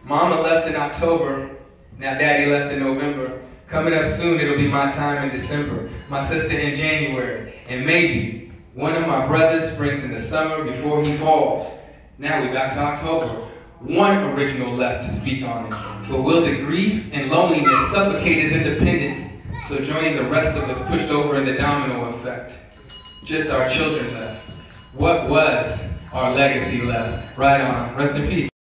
Mama left in October, now Daddy left in November. Coming up soon, it'll be my time in December. My sister in January, and maybe one of my brothers springs in the summer before he falls. Now we back to October. One original left to speak on it. But will the grief and loneliness suffocate his independence, so joining the rest of us pushed over in the domino effect? Just our children left. What was our legacy left? Right on. Rest in peace.